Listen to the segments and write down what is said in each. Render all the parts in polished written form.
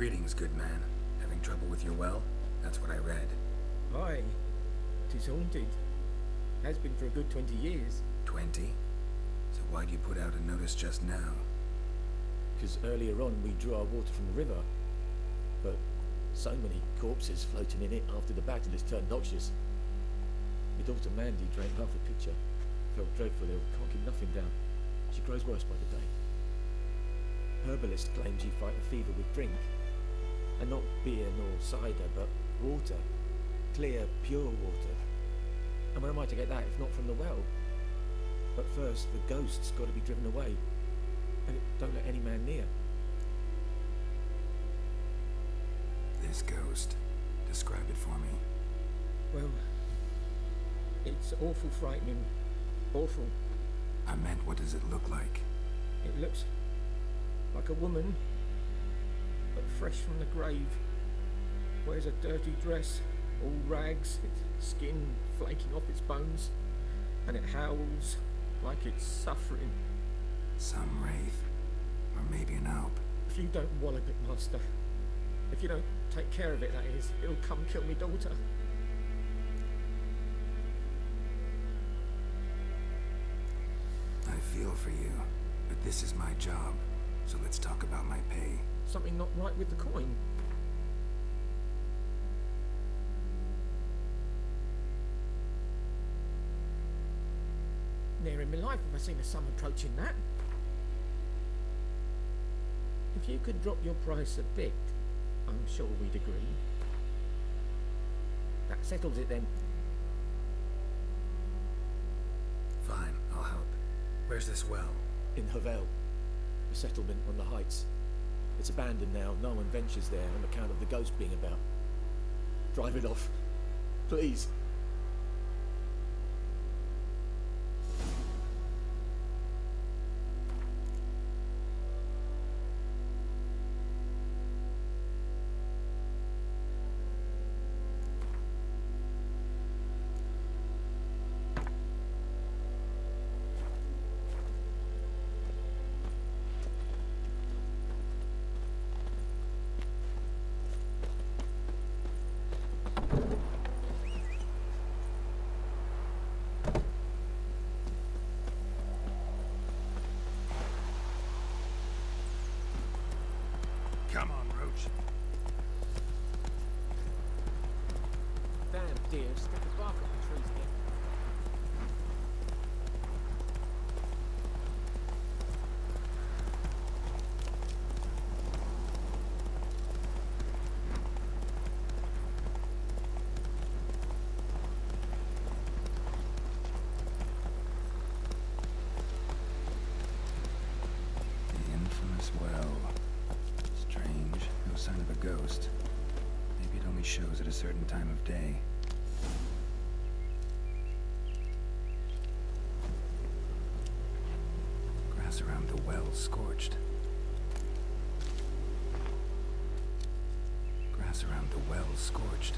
Greetings, good man. Having trouble with your well? That's what I read. Aye. 'Tis haunted. Has been for a good 20 years. 20? So why'd you put out a notice just now? Because earlier on we drew our water from the river. But so many corpses floating in it after the battle has turned noxious. My daughter Mandy drank half a pitcher. Felt dreadful ill, can't keep nothing down. She grows worse by the day. Herbalists claim you fight a fever with drink. And not beer nor cider, but water. Clear, pure water. And where am I to get that if not from the well? But first, the ghost's got to be driven away. And it don't let any man near. This ghost. Describe it for me. Well, it's awful frightening. Awful. I meant, what does it look like? It looks like a woman, but fresh from the grave. Wears a dirty dress, all rags, its skin flaking off its bones, and it howls like it's suffering. Some wraith. Or maybe an alp. If you don't wallop it, Master, if you don't take care of it, that is, it'll come kill me daughter. I feel for you, but this is my job, so let's talk about my pay. Something not right with the coin. Never in my life have I seen a sum approaching that. If you could drop your price a bit, I'm sure we'd agree. That settles it then. Fine, I'll help. Where's this well? In Havel, a settlement on the heights. It's abandoned now, no one ventures there on account of the ghost being about. Drive it off, please. Come on, Roach. Damn dear, stick the bark up the trees again. The infamous well. Strange. No sign of a ghost. Maybe it only shows at a certain time of day. Grass around the well scorched. Grass around the well scorched.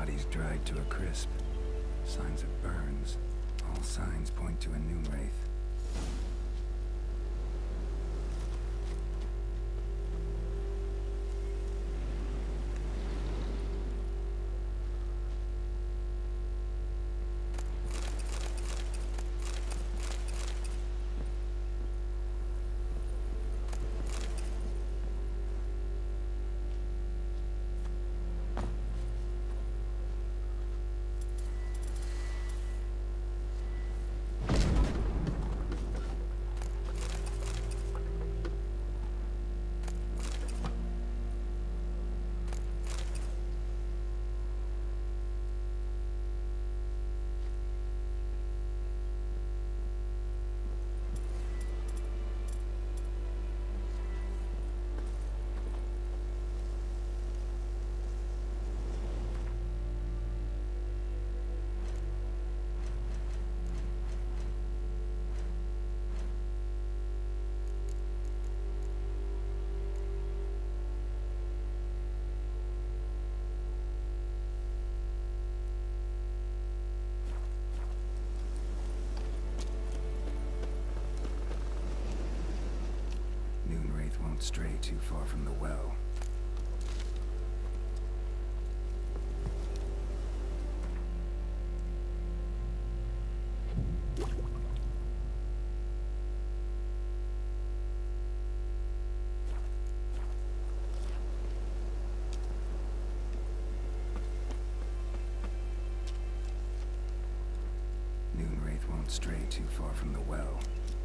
Bodies dried to a crisp. Signs of burns. All signs point to a Noon Wraith. Won't stray too far from the well. Noon Wraith won't stray too far from the well.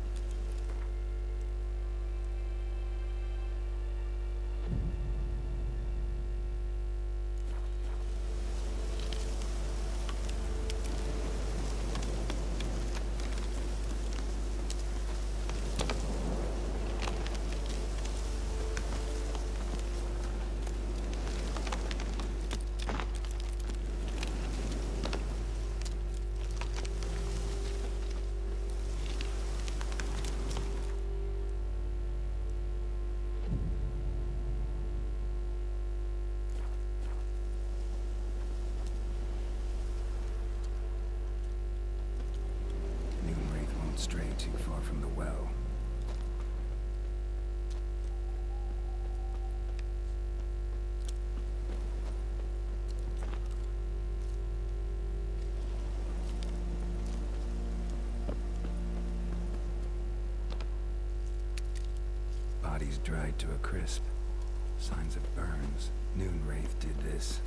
Stray too far from the well. Bodies dried to a crisp. Signs of burns. Noon Wraith did this.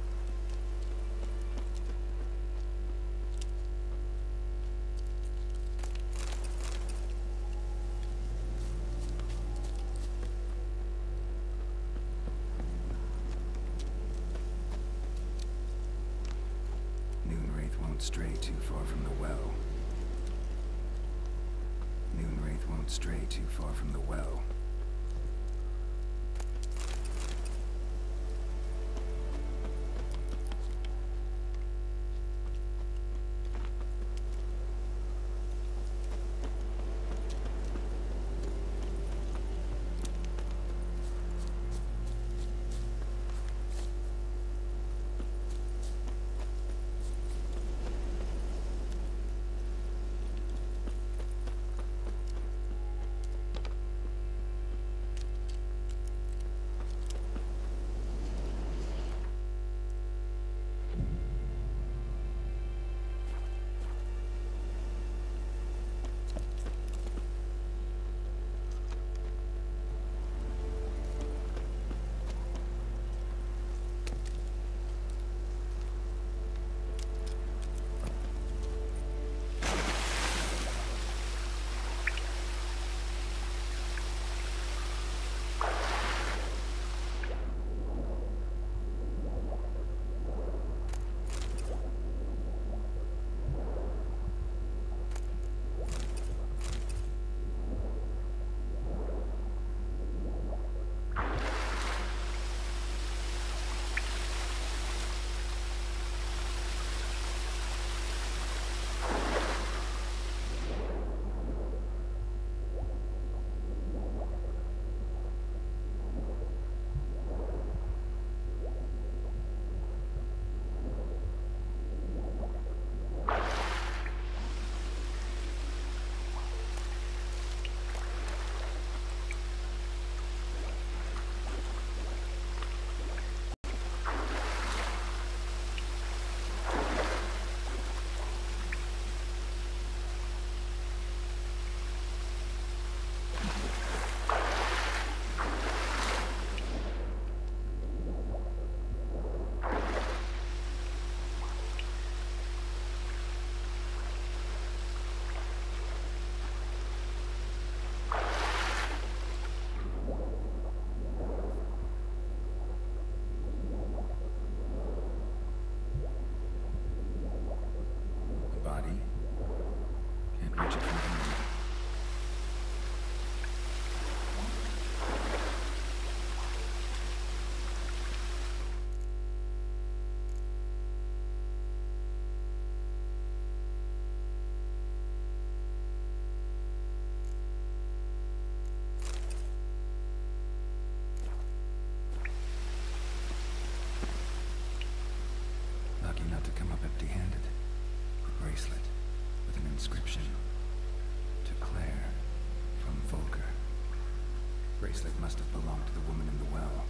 Won't stray too far from the well. Noon Wraith won't stray too far from the well. not to come up empty-handed. A bracelet with an inscription. To Claire, from Volker. Bracelet must have belonged to the woman in the well.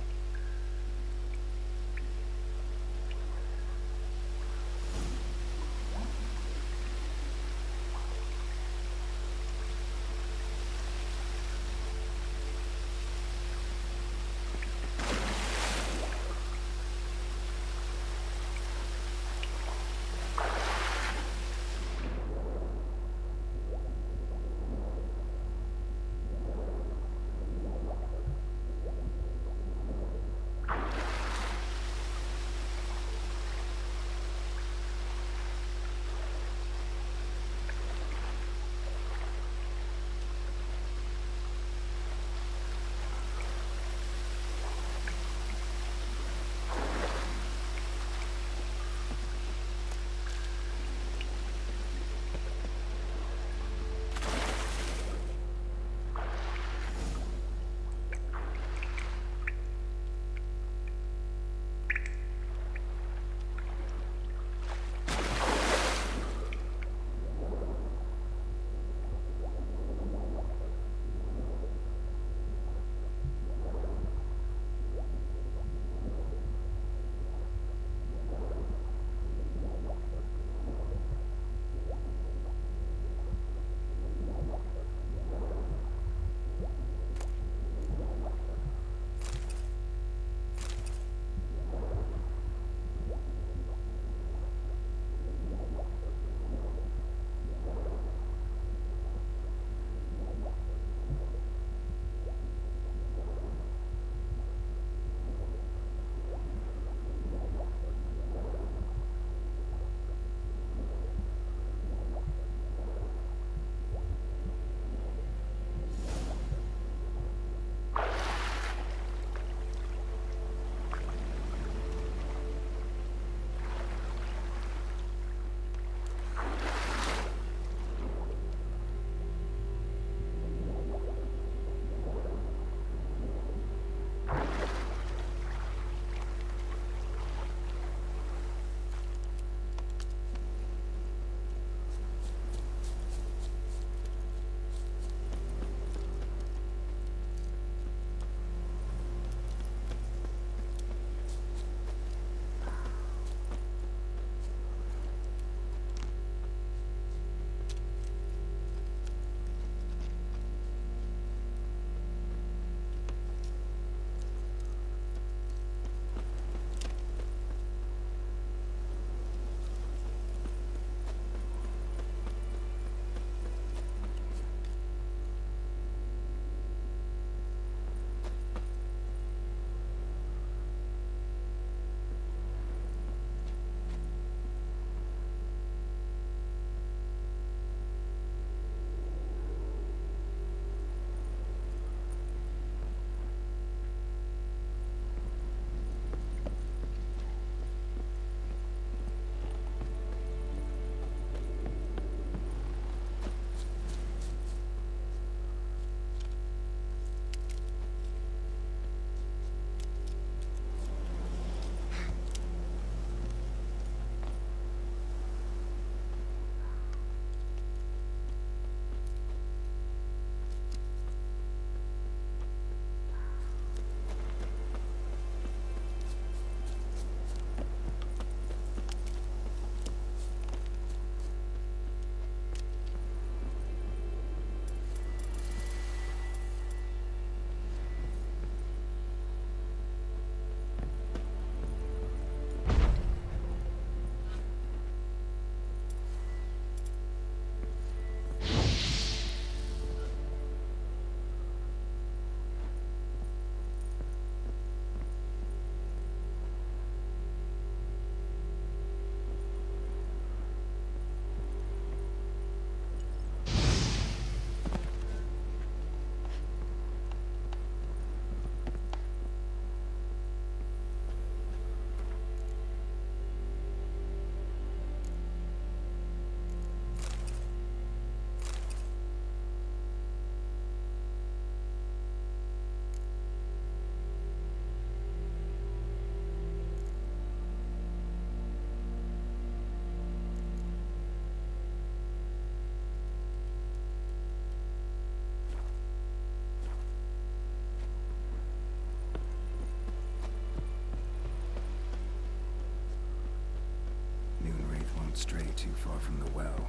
stray too far from the well.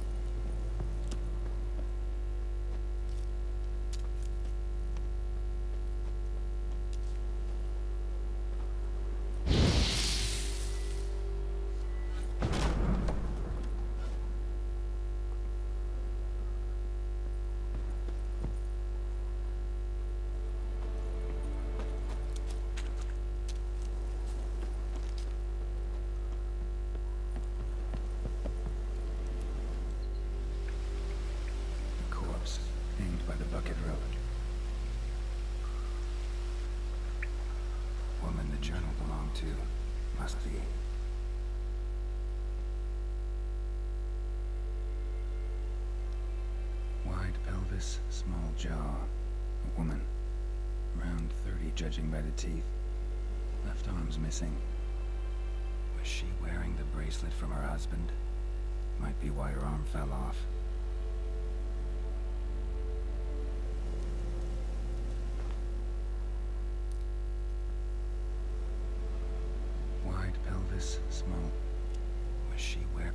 Hanged by the bucket rope. Woman the journal belonged to. Must be. Wide pelvis, small jaw. A woman. Around 30, judging by the teeth. Left arm's missing. Was she wearing the bracelet from her husband? Might be why her arm fell off. Wide pelvis, small. Was she wearing?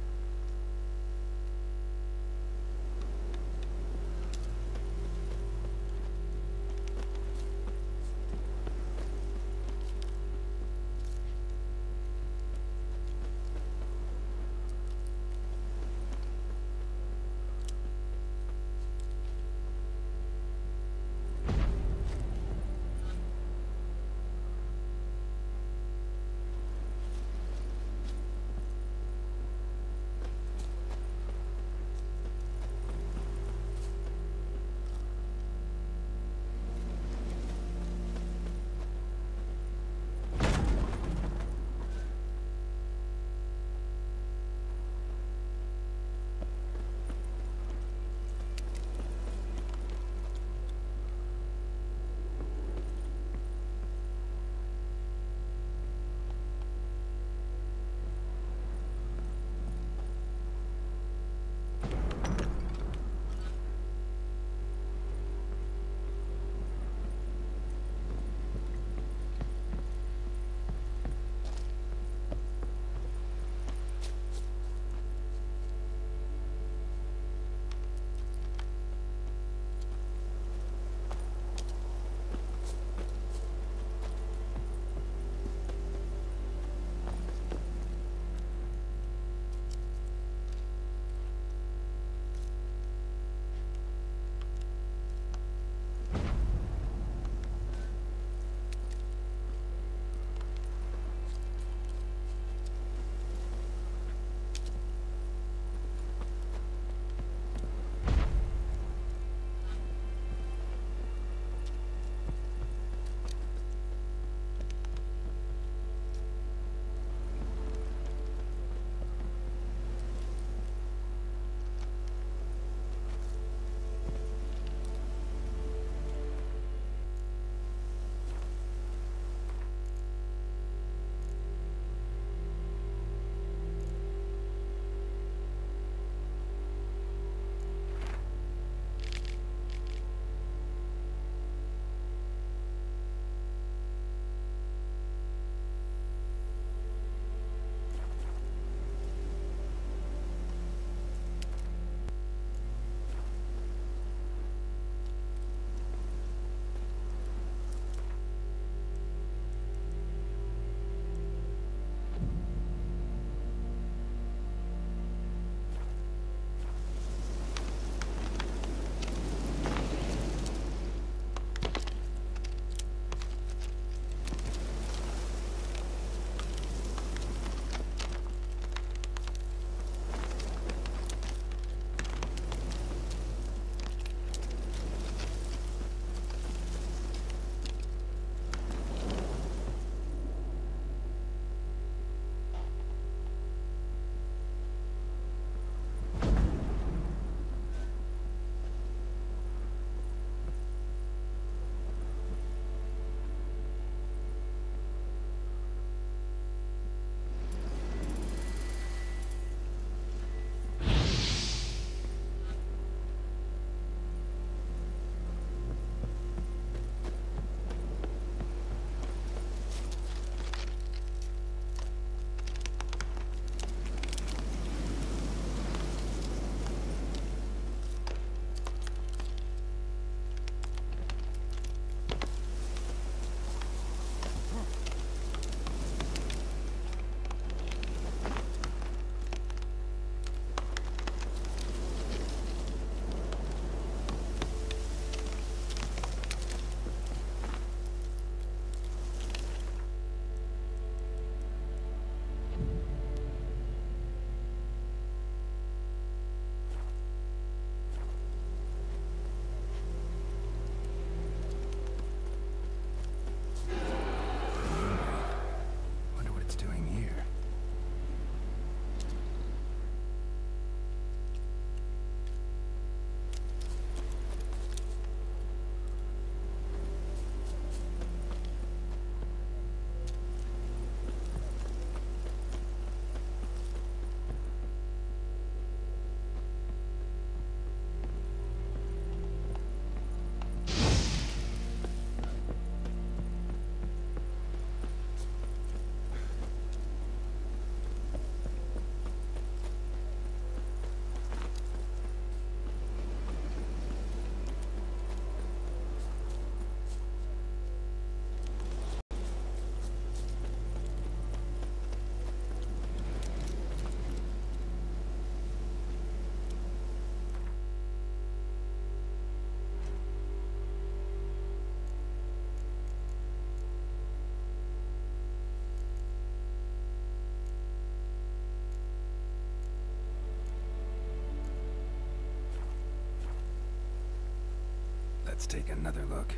Let's take another look.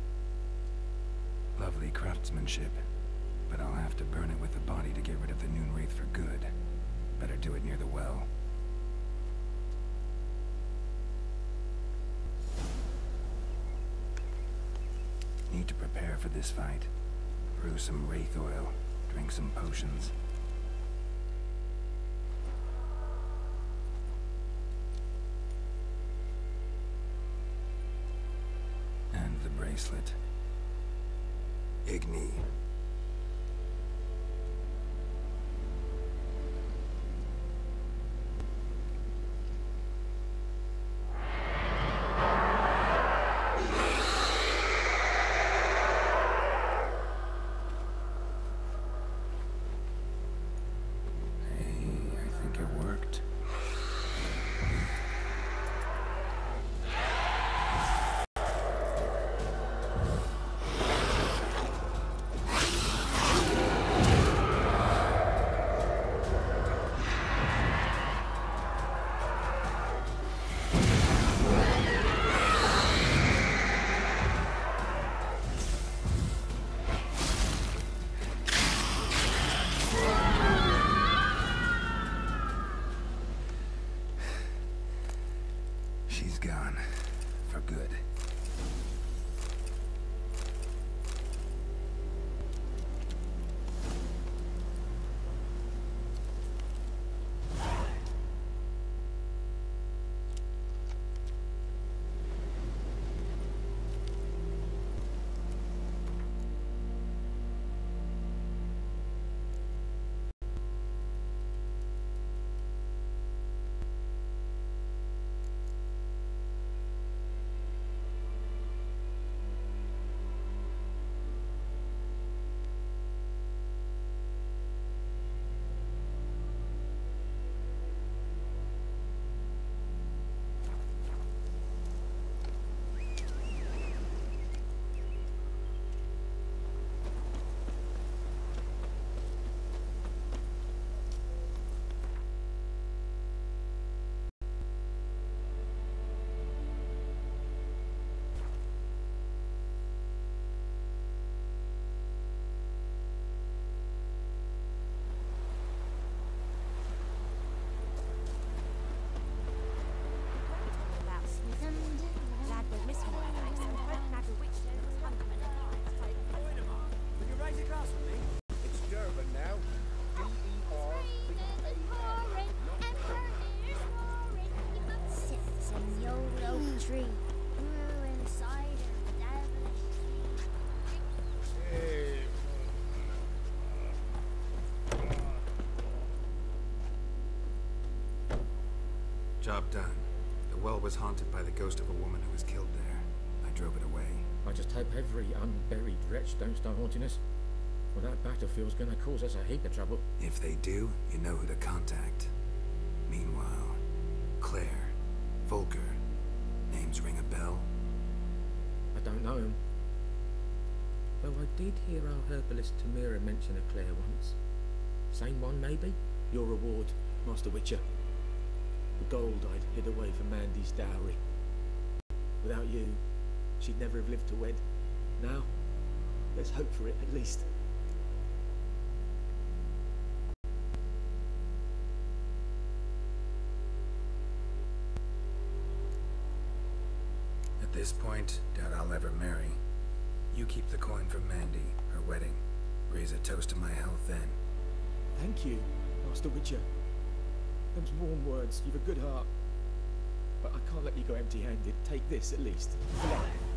Lovely craftsmanship, but I'll have to burn it with the body to get rid of the Noonwraith for good. Better do it near the well. Need to prepare for this fight. Brew some wraith oil, drink some potions. And the bracelet. Igni. She's gone. For good. Job done. The well was haunted by the ghost of a woman who was killed there. I drove it away. I just hope every unburied wretch don't start haunting us. Well, that battlefield's gonna cause us a heap of trouble. If they do, you know who to contact. Meanwhile, Claire, Volker, names ring a bell? I don't know him. Though I did hear our herbalist Tamira mention a Claire once. Same one, maybe? Your reward, Master Witcher. The gold I'd hid away for Mandy's dowry. Without you, she'd never have lived to wed. Now, let's hope for it at least. At this point, doubt I'll ever marry. You keep the coin for Mandy, her wedding. Raise a toast to my health then. Thank you, Master Witcher. Them's warm words. You've a good heart. But I can't let you go empty-handed. Take this, at least.